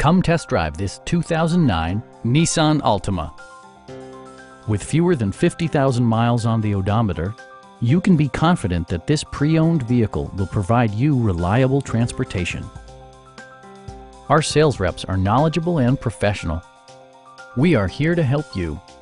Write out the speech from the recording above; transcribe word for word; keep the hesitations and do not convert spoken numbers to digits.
Come test drive this two thousand nine Nissan Altima. With fewer than fifty thousand miles on the odometer, you can be confident that this pre-owned vehicle will provide you reliable transportation. Our sales reps are knowledgeable and professional. We are here to help you.